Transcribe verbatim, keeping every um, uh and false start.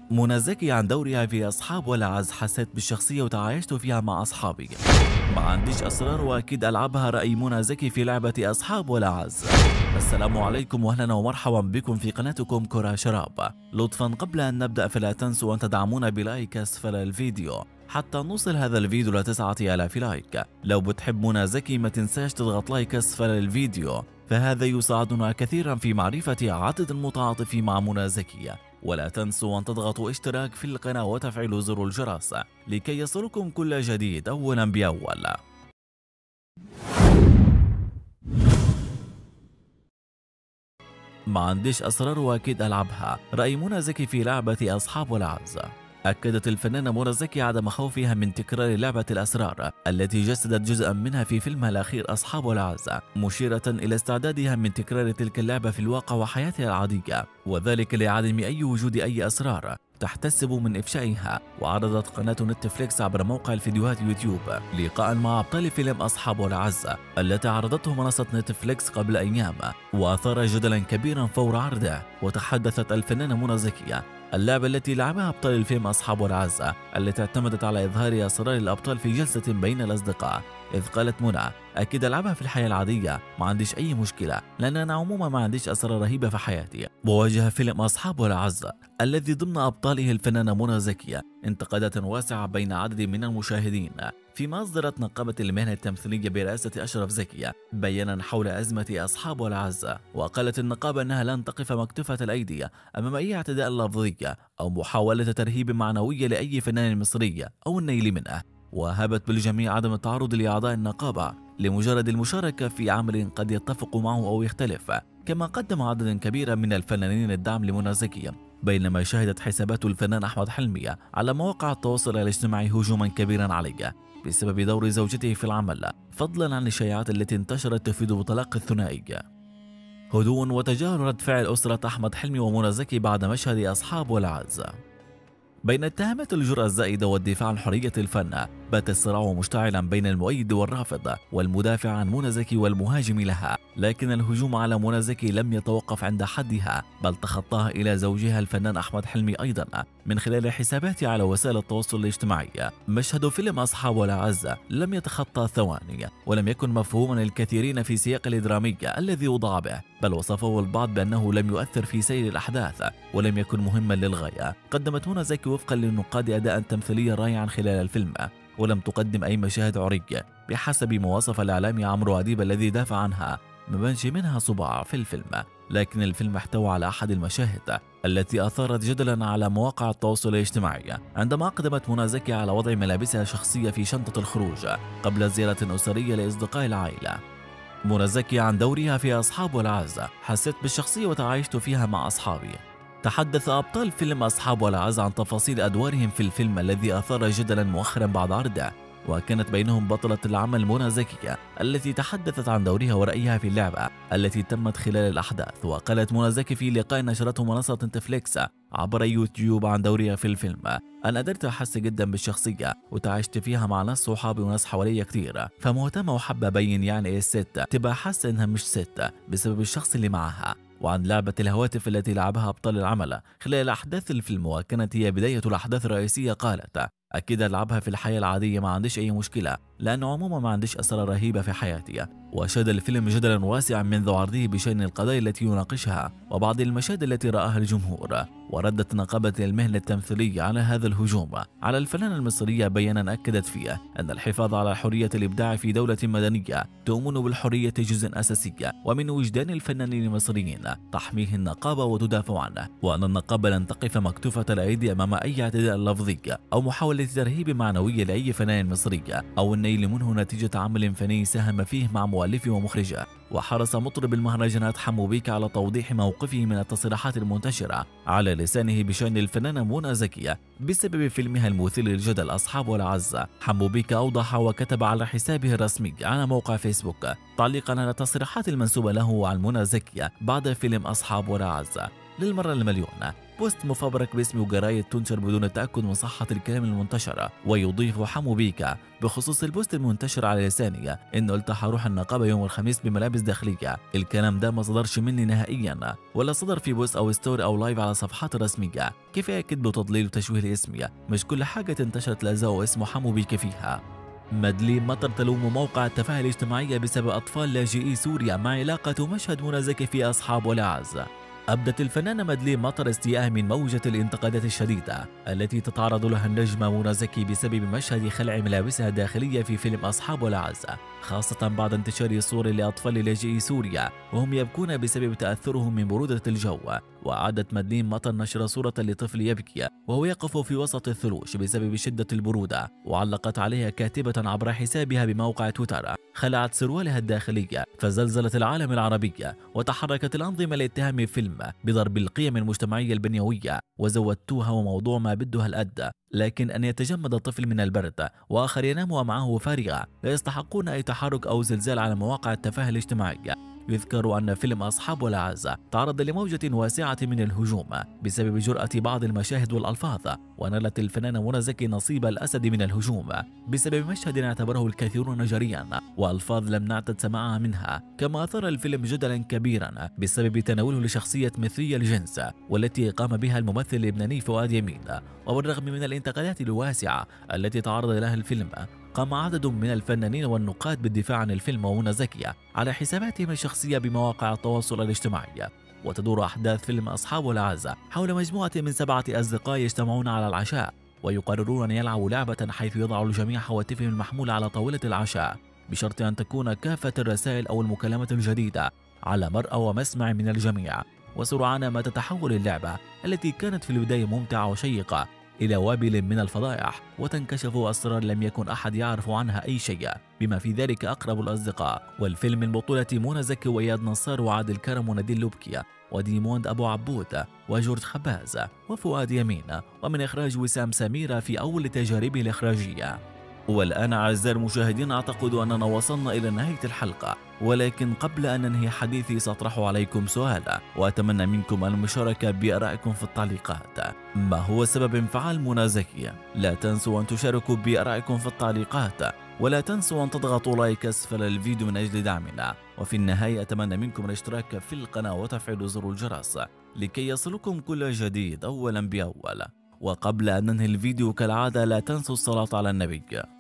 منى زكي عن دورها في أصحاب والأعز: حسيت بالشخصية وتعايشت فيها مع أصحابي. ما عنديش أسرار وأكيد ألعبها. رأي منى زكي في لعبة أصحاب والأعز. السلام عليكم وأهلا ومرحبا بكم في قناتكم كرة شراب. لطفا قبل أن نبدأ فلا تنسوا أن تدعمونا بلايك أسفل الفيديو حتى نوصل هذا الفيديو لتسعة آلاف لايك. لو بتحب منى زكي ما تنساش تضغط لايك أسفل الفيديو، فهذا يساعدنا كثيرا في معرفة عدد المتعاطف مع منى زكي. ولا تنسوا أن تضغطوا اشتراك في القناة وتفعيلوا زر الجرس لكي يصلكم كل جديد أولا بأول. ما عنديش أسرار وأكيد ألعبها. رأي منى زكي في لعبة أصحاب والأعز. أكدت الفنانة منى زكي عدم خوفها من تكرار لعبة الأسرار التي جسدت جزءا منها في فيلمها الأخير أصحاب والأعز، مشيرة إلى استعدادها من تكرار تلك اللعبة في الواقع وحياتها العادية، وذلك لعدم أي وجود أي أسرار تحتسب من إفشائها. وعرضت قناة نتفليكس عبر موقع الفيديوهات يوتيوب لقاء مع أبطال فيلم أصحاب والأعز التي عرضته منصة نتفليكس قبل أيام، وأثار جدلا كبيرا فور عرضه. وتحدثت الفنانة منى زكي: اللعبة التي لعبها أبطال الفيلم أصحاب والأعز التي اعتمدت على إظهار أسرار الأبطال في جلسة بين الأصدقاء، إذ قالت منى: أكيد ألعبها في الحياة العادية، ما عنديش أي مشكلة لأن أنا عموما ما عنديش أسرار رهيبة في حياتي. وواجه فيلم أصحاب والأعز الذي ضمن أبطاله الفنانة منى زكي انتقادات واسعة بين عدد من المشاهدين، فيما أصدرت نقابة المهنة التمثيلية برئاسة أشرف زكي بيانا حول أزمة أصحاب والأعز. وقالت النقابة أنها لن تقف مكتوفة الأيدي أمام أي اعتداء لفظي أو محاولة ترهيب معنوي لأي فنان مصري أو النيل منه، وهبت بالجميع عدم التعرض لأعضاء النقابة لمجرد المشاركة في عمل قد يتفق معه أو يختلف. كما قدم عدد كبير من الفنانين الدعم لمنى زكي، بينما شهدت حسابات الفنان أحمد حلمي على مواقع التواصل الاجتماعي هجوما كبيرا عليه بسبب دور زوجته في العمل، فضلا عن الشائعات التي انتشرت تفيد بطلاق الثنائي. هدوء وتجاهل رد فعل أسرة أحمد حلمي ومنى زكي بعد مشهد أصحاب والأعز. بين اتهامات الجرأة الزائدة والدفاع عن حرية الفن، بات الصراع مشتعلا بين المؤيد والرافض والمدافع عن منى زكي والمهاجم لها، لكن الهجوم على منى زكي لم يتوقف عند حدها، بل تخطاها إلى زوجها الفنان أحمد حلمي أيضا من خلال حساباته على وسائل التواصل الاجتماعي. مشهد فيلم أصحاب والأعز لم يتخطى ثواني، ولم يكن مفهوما للكثيرين في سياق الدرامي الذي وضع به، بل وصفه البعض بأنه لم يؤثر في سير الأحداث ولم يكن مهما للغاية. قدمت منى زكي وفقا للنقاد أداء تمثيليا رائعا خلال الفيلم، ولم تقدم أي مشاهد عرية بحسب ما وصف الإعلامي عمرو أديب الذي دافع عنها، ما بانش منها صباع في الفيلم. لكن الفيلم احتوى على أحد المشاهد التي أثارت جدلا على مواقع التواصل الاجتماعي، عندما أقدمت منى زكي على وضع ملابسها الشخصية في شنطة الخروج قبل زيارة أسرية لأصدقاء العائلة. منى زكي عن دورها في أصحاب والأعز: حسيت بالشخصية وتعايشت فيها مع أصحابي. تحدث أبطال فيلم أصحاب والأعز عن تفاصيل أدوارهم في الفيلم الذي أثار جدلا مؤخرا بعد عرضه، وكانت بينهم بطلة العمل منى زكي التي تحدثت عن دورها ورأيها في اللعبة التي تمت خلال الأحداث. وقالت منى زكي في لقاء نشرته منصة نتفليكس عبر يوتيوب عن دورها في الفيلم: أنا قدرت أحس جدا بالشخصية وتعايشت فيها مع ناس صحابي وناس حواليا كتير، فمهتمة وحابة أبين يعني إيه الست تبقى حاسة إنها مش ست بسبب الشخص اللي معها. وعن لعبة الهواتف التي لعبها أبطال العمل خلال أحداث الفيلم وكانت هي بداية الأحداث الرئيسية، قالت: أكيد ألعبها في الحياة العادية، ما عنديش أي مشكلة لأنه عموما ما عنديش أسرار رهيبة في حياتي. وشهد الفيلم جدلا واسعا منذ عرضه بشأن القضايا التي يناقشها وبعض المشاهد التي رآها الجمهور. وردت نقابة المهنة التمثيلية على هذا الهجوم على الفنانة المصرية بيانا أكدت فيه أن الحفاظ على حرية الإبداع في دولة مدنية تؤمن بالحرية جزء أساسي ومن وجدان الفنانين المصريين تحميه النقابة وتدافع عنه، وأن النقابة لن تقف مكتوفة الأيدي أمام أي اعتداء لفظي أو محاولة ترهيب معنوي لأي فنان مصري أو النيل منه نتيجة عمل فني ساهم فيه مع مؤلفه ومخرجه. وحرص مطرب المهرجانات حمو بيكا على توضيح موقفه من التصريحات المنتشرة على لسانه بشأن الفنانة منى زكي بسبب فيلمها المثير للجدل أصحاب والأعز. حمو بيكا أوضح وكتب على حسابه الرسمي على موقع فيسبوك تعليقا على التصريحات المنسوبة له عن منى زكي بعد فيلم أصحاب والأعز: للمرة المليون. بوست مفبرك باسم وجرايد تنشر بدون التأكد من صحة الكلام المنتشر. ويضيف حمو بيكا بخصوص البوست المنتشر على لساني إنه قلت حروح النقابة يوم الخميس بملابس داخلية. الكلام ده ما صدرش مني نهائيا، ولا صدر في بوست أو ستوري أو لايف على صفحات الرسمية. كفاية كذب وتضليل وتشويه الاسم، مش كل حاجة انتشرت لأزاء اسمه حمو بيكا فيها. مدلين مطر تلوم موقع التفاهة الاجتماعية بسبب أطفال لاجئي سوريا مع علاقة مشهد منى زكي في أصحاب والأعز. أبدت الفنانة مدلين مطر استيائها من موجة الانتقادات الشديدة التي تتعرض لها النجمة منى زكي بسبب مشهد خلع ملابسها الداخلية في فيلم أصحاب والأعز، خاصة بعد انتشار صور لأطفال لاجئي سوريا وهم يبكون بسبب تأثرهم من برودة الجو. وأعادت مدلين مطر نشر صورة لطفل يبكي وهو يقف في وسط الثلوج بسبب شدة البرودة، وعلقت عليها كاتبة عبر حسابها بموقع تويتر: خلعت سروالها الداخلية فزلزلت العالم العربي، وتحركت الأنظمة لاتهام الفيلم بضرب القيم المجتمعية البنيوية وزودتوها وموضوع ما بدها الأد، لكن أن يتجمد الطفل من البرد وآخر ينام ومعه فارغة لا يستحقون أي تحرك أو زلزال على مواقع التفاهة الاجتماعية. يذكر أن فيلم أصحاب والأعز تعرض لموجة واسعة من الهجوم بسبب جرأة بعض المشاهد والألفاظ، ونالت الفنانة منى زكي نصيب الأسد من الهجوم بسبب مشهد اعتبره الكثيرون جريئا وألفاظ لم نعتد سماعها منها. كما أثار الفيلم جدلا كبيرا بسبب تناوله لشخصية مثلي الجنس والتي قام بها الممثل اللبناني فؤاد يمين. وبالرغم من الانتقادات الواسعة التي تعرض لها الفيلم، قام عدد من الفنانين والنقاد بالدفاع عن الفيلم ومنى زكي على حساباتهم الشخصية بمواقع التواصل الاجتماعي. وتدور أحداث فيلم أصحاب والأعز حول مجموعة من سبعة أصدقاء يجتمعون على العشاء ويقررون أن يلعبوا لعبة حيث يضع الجميع هواتفهم المحمولة على طاولة العشاء بشرط أن تكون كافة الرسائل أو المكالمات الجديدة على مرأى ومسمع من الجميع. وسرعان ما تتحول اللعبة التي كانت في البداية ممتعة وشيقة إلى وابل من الفضائح، وتنكشف أسرار لم يكن أحد يعرف عنها أي شيء بما في ذلك أقرب الأصدقاء. والفيلم من بطولة منى زكي وإياد نصار وعادل كرم ونادين لبكي وديموند أبو عبود وجورج خباز وفؤاد يمين، ومن إخراج وسام سميرة في أول تجاربه الإخراجية. والآن أعزائي المشاهدين أعتقد أننا وصلنا إلى نهاية الحلقة، ولكن قبل أن ننهي حديثي سأطرح عليكم سؤالا وأتمنى منكم المشاركة بآرائكم في التعليقات. ما هو سبب انفعال منى زكي؟ لا تنسوا أن تشاركوا بآرائكم في التعليقات، ولا تنسوا أن تضغطوا لايك أسفل الفيديو من أجل دعمنا. وفي النهاية أتمنى منكم الاشتراك في القناة وتفعيل زر الجرس لكي يصلكم كل جديد أولا بأول. وقبل أن ننهي الفيديو كالعادة لا تنسوا الصلاة على النبي.